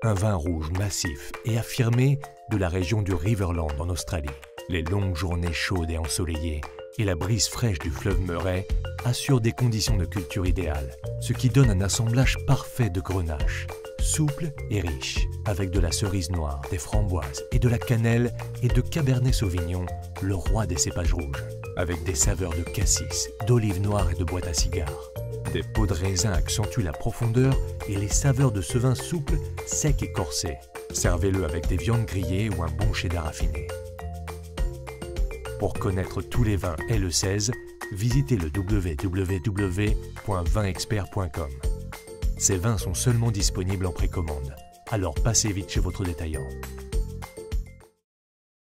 Un vin rouge massif et affirmé de la région du Riverland en Australie. Les longues journées chaudes et ensoleillées et la brise fraîche du fleuve Murray assurent des conditions de culture idéales, ce qui donne un assemblage parfait de grenache, souple et riche, avec de la cerise noire, des framboises et de la cannelle et de Cabernet Sauvignon, le roi des cépages rouges, avec des saveurs de cassis, d'olive noire et de boîte à cigares. Des peaux de raisin accentuent la profondeur et les saveurs de ce vin souple, sec et corsé. Servez-le avec des viandes grillées ou un bon cheddar affiné. Pour connaître tous les vins LE16, visitez le www.vinexpert.com. Ces vins sont seulement disponibles en précommande, alors passez vite chez votre détaillant.